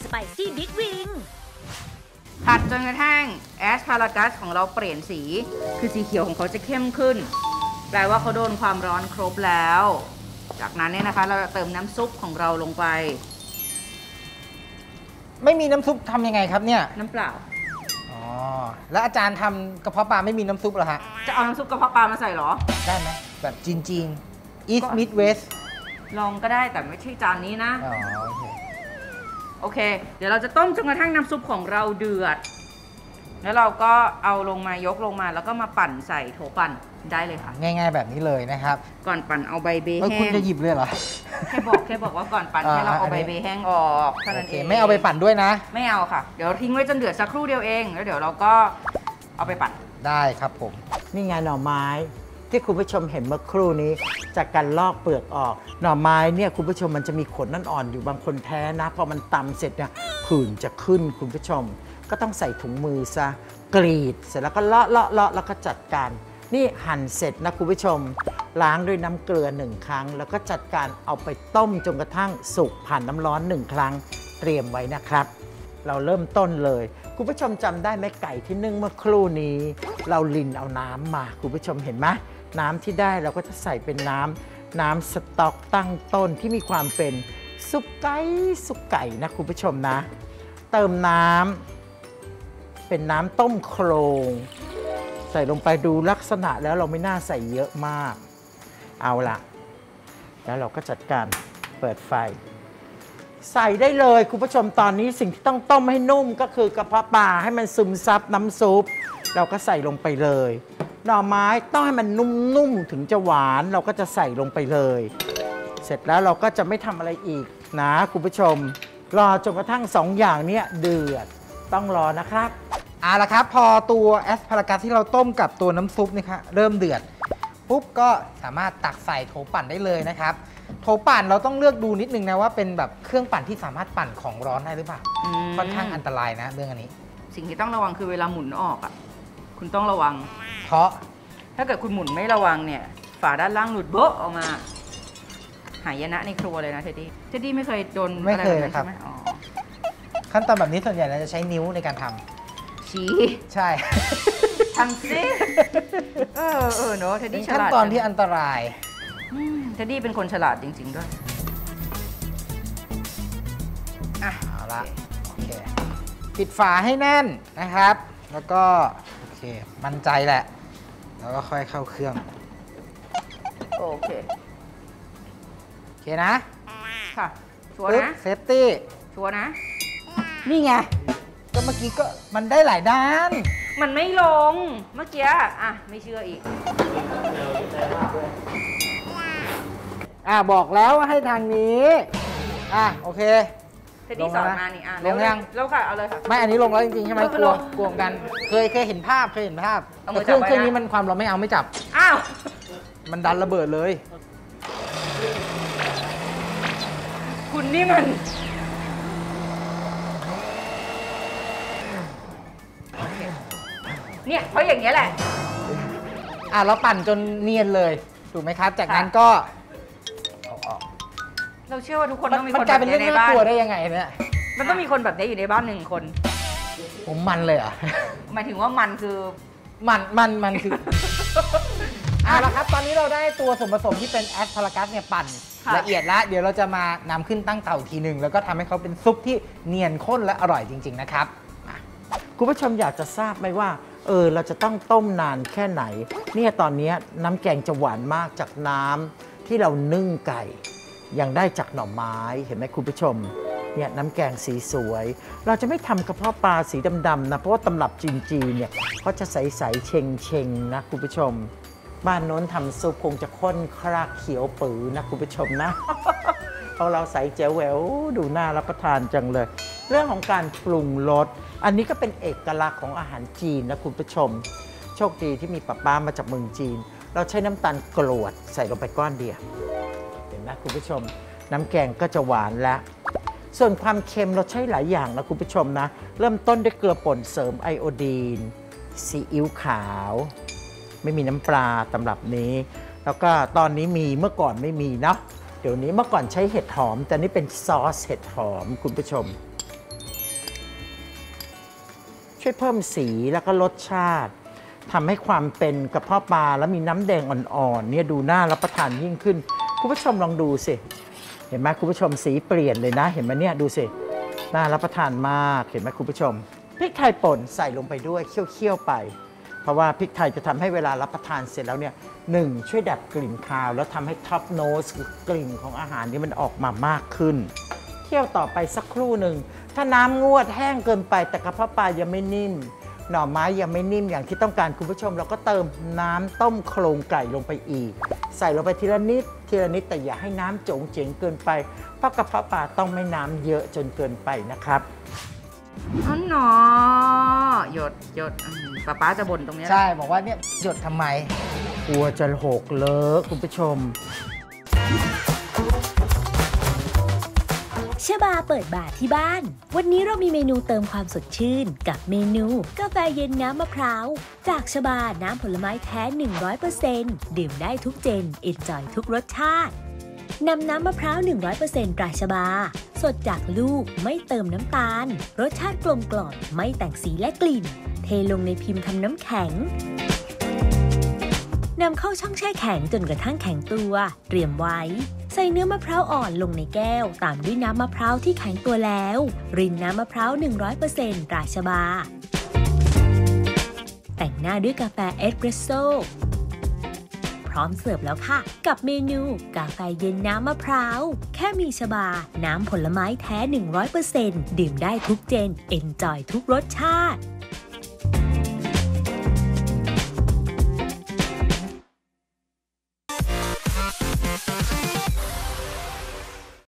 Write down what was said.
Spicy Big Wing ผัดจนกระทั่งแอสพารากัสของเราเปลี่ยนสีคือสีเขียวของเขาจะเข้มขึ้นแปลว่าเขาโดนความร้อนครบแล้วจากนั้นเนี่ยนะคะเราจะเติมน้ำซุปของเราลงไปไม่มีน้ำซุปทำยังไงครับเนี่ยน้ำเปล่าอ๋อแล้วอาจารย์ทำกระเพาะปลาไม่มีน้ำซุปเหรอฮะจะเอาน้ำซุปกระเพาะปลามาใส่หรอได้ไหมแบบจีนๆ East Mid West ลองก็ได้แต่ไม่ใช่จานนี้นะอ๋อโอเคเดี๋ยวเราจะต้มจนกระทั่งน้ำซุปของเราเดือดแล้วเราก็เอาลงมายกลงมาแล้วก็มาปั่นใส่โถปั่นได้เลยค่ะง่ายๆแบบนี้เลยนะครับก่อนปั่นเอาใบเบแห้งคุณจะหยิบเลยเหรอแค่บอกว่าก่อนปั่นให้เราเอาใบเบแห้งออกเท่านั้นเองไม่เอาไปปั่นด้วยนะไม่เอาค่ะเดี๋ยวทิ้งไว้จนเดือดสักครู่เดียวเองแล้วเดี๋ยวเราก็เอาไปปั่นได้ครับผมนี่ไงหน่อไม้ที่คุณผู้ชมเห็นเมื่อครู่นี้จากการลอกเปลือกออกหน่อไม้เนี่ยคุณผู้ชมมันจะมีขนนั่นอ่อนอยู่บางคนแพ้นะพอมันตำเสร็จเนี่ยผื่นจะขึ้นคุณผู้ชมก็ต้องใส่ถุงมือซะกรีดเสร็จแล้วก็เลาะแล้วก็จัดการนี่หั่นเสร็จนะคุณผู้ชมล้างด้วยน้ำเกลือ1ครั้งแล้วก็จัดการเอาไปต้มจนกระทั่งสุกผ่านน้ำร้อน1ครั้งเตรียมไว้นะครับเราเริ่มต้นเลยคุณผู้ชมจำได้ไหมไก่ที่นึ่งเมื่อครู่นี้เราลินเอาน้ำมาคุณผู้ชมเห็นไหมน้ำที่ได้เราก็จะใส่เป็นน้ำสต๊อกตั้งต้นที่มีความเป็นซุปไก่นะคุณผู้ชมนะเติมน้ำเป็นน้ำต้มโครงใส่ลงไปดูลักษณะแล้วเราไม่น่าใส่เยอะมากเอาล่ะแล้วเราก็จัดการเปิดไฟใส่ได้เลยคุณผู้ชมตอนนี้สิ่งที่ต้องต้มให้นุ่มก็คือกระเพาะปลาให้มันซึมซับน้ำซุปเราก็ใส่ลงไปเลยหน่อไม้ต้องให้มันนุ่มๆถึงจะหวานเราก็จะใส่ลงไปเลยเสร็จแล้วเราก็จะไม่ทำอะไรอีกนะคุณผู้ชมรอจนกระทั่ง2อย่างนี้เดือดต้องรอนะครับเอาละครับพอตัวแอสพารากัสที่เราต้มกับตัวน้ำซุปนี่ครับเริ่มเดือดปุ๊บก็สามารถตักใส่โถปั่นได้เลยนะครับโถปั่นเราต้องเลือกดูนิดนึงนะว่าเป็นแบบเครื่องปั่นที่สามารถปั่นของร้อนได้หรือเปล่าค่อนข้างอันตรายนะเรื่องอันนี้สิ่งที่ต้องระวังคือเวลาหมุนออกอ่ะคุณต้องระวังเพราะถ้าเกิดคุณหมุนไม่ระวังเนี่ยฝาด้านล่างหลุดโบ๊ะออกมาหายนะในครัวเลยนะเท็ดดี้ไม่เคยโดนไม่เคยครับขั้นตอนแบบนี้ส่วนใหญ่เราจะใช้นิ้วในการทำชี้ใช่ทำซิเนอะเท็ดดี้ฉลาดขั้นตอนที่อันตรายเท็ดดี้เป็นคนฉลาดจริงๆด้วยเอาละโอเคปิดฝาให้แน่นนะครับแล้วก็โอเคมั่นใจแหละแล้วก็ค่อยเข้าเครื่องโอเคนะค่ะชัวร์นะเซฟตี้ชัวร์นะนี่ไงก็เมื่อกี้ก็มันได้หลายด้านมันไม่ลงเมื่อกี้ไม่เชื่ออีกบอกแล้วว่าให้ทางนี้โอเคเท็ดดี้สอนมานี่ลงยังแล้วค่ะเอาเลยค่ะไม่อันนี้ลงแล้วจริงๆใช่ไหมกลัวกันเคยเห็นภาพแต่เครื่องนี้มันความเราไม่เอาไม่จับมันดันระเบิดเลยคุณนี่มันเนี่ยเพราะอย่างนี้แหละเราปั่นจนเนียนเลยถูกไหมครับจากนั้นก็เราเชื่อว่าทุกคนต้องมีคนแบบนี้ในบ้านได้ยังไงเนี่ยมันต้องมีคนแบบนี้อยู่ในบ้าน1 คนผมมันเลยหมายถึงว่ามันคือมันคือแล้วครับตอนนี้เราได้ตัวส่วนผสมที่เป็นแอสพารากัสเนี่ยปั่นละเอียดแล้วเดี๋ยวเราจะมานำขึ้นตั้งเตาทีหนึ่งแล้วก็ทำให้เขาเป็นซุปที่เนียนข้นและอร่อยจริงๆนะครับคุณผู้ชมอยากจะทราบไหมว่าเราจะต้องต้มนานแค่ไหนเนี่ยตอนนี้น้ำแกงจะหวานมากจากน้ำที่เรานึ่งไก่ยังได้จากหน่อไม้เห็นไหมคุณผู้ชมเนี่ยน้ำแกงสีสวยเราจะไม่ทำกระเพาะปลาสีดำๆนะเพราะว่าตำรับจีนเนี่ยเขาจะใสๆเชงๆนะคุณผู้ชมบ้านโน้นทำซุปคงจะข้นครากเขียวปือนะคุณผู้ชมนะพอเราใส่แจ๋วแหววดูน่ารับประทานจังเลยเรื่องของการปรุงรสอันนี้ก็เป็นเอกลักษณ์ของอาหารจีนนะคุณผู้ชมโชคดีที่มีป้ามาจากเมืองจีนเราใช้น้ำตาลกรวดใส่ลงไปก้อนเดียวเห็นไหมคุณผู้ชมน้ำแกงก็จะหวานแล้วส่วนความเค็มเราใช้หลายอย่างนะคุณผู้ชมนะเริ่มต้นด้วยเกลือป่นเสริมไอโอดีนซีอิ๊วขาวไม่มีน้ำปลาตำรับนี้แล้วก็ตอนนี้มีเมื่อก่อนไม่มีเนาะเดี๋ยวนี้เมื่อก่อนใช้เห็ดหอมแต่นี่เป็นซอสเห็ดหอมคุณผู้ชมช่วยเพิ่มสีแล้วก็รสชาติทำให้ความเป็นกระเพาะปลาแล้วมีน้ำแดงอ่อนๆเนี่ยดูน่ารับประทานยิ่งขึ้นคุณผู้ชมลองดูสิเห็นไหมคุณผู้ชมสีเปลี่ยนเลยนะเห็นไหมเนี่ยดูสิน่ารับประทานมากเห็นไหมคุณผู้ชมพริกไทยป่นใส่ลงไปด้วยเคี่ยวๆไปเพราะว่าพริกไทยจะทำให้เวลารับประทานเสร็จแล้วเนี่ย1ช่วยดับกลิ่นคาวแล้วทำให้ท็อปโนสกลิ่นของอาหารนี่มันออกมามากขึ้นเคี่ยวต่อไปสักครู่หนึ่งถ้าน้ำงวดแห้งเกินไปแต่กระเพาะปลายังไม่นิ่มหน่อไม้ยังไม่นิ่มอย่างที่ต้องการคุณผู้ชมเราก็เติมน้ำต้มโครงไก่ลงไปอีกใส่ลงไปทีละนิดแต่อย่าให้น้ำโจ๋งเจ๋งเกินไปเพราะกระเพาะปลาต้องไม่น้ำเยอะจนเกินไปนะครับอ๋อหนอหยดป๊าจะบ่นตรงนี้ใช่บอกว่าเนี่ยหยดทำไมกลัวจะหกเลอะคุณผู้ชมชบาเปิดบาร์ที่บ้านวันนี้เรามีเมนูเติมความสดชื่นกับเมนูกาแฟเย็นน้ำมะพร้าวจากชบาน้ำผลไม้แท้ 100% ดื่มได้ทุกเจนเอนจอยทุกรสชาตินำน้ำมะพร้าว 100% ตราชบาสดจากลูกไม่เติมน้ำตาลรสชาติกลมกล่อมไม่แต่งสีและกลิ่นเทลงในพิมพ์ทำน้ำแข็งนำเข้าช่องแช่แข็งจนกระทั่งแข็งตัวเตรียมไว้ใส่เนื้อมะพร้าวอ่อนลงในแก้วตามด้วยน้ำมะพร้าวที่แข็งตัวแล้วรินน้ำมะพร้าว 100% ราชบาแต่งหน้าด้วยกาแฟเอสเปรสโซ่พร้อมเสิร์ฟแล้วค่ะกับเมนูกาแฟเย็นน้ำมะพร้าวแค่มีชบาน้ำผลไม้แท้ 100% ดื่มได้ทุกเจนเอนจอยทุกรสชาติ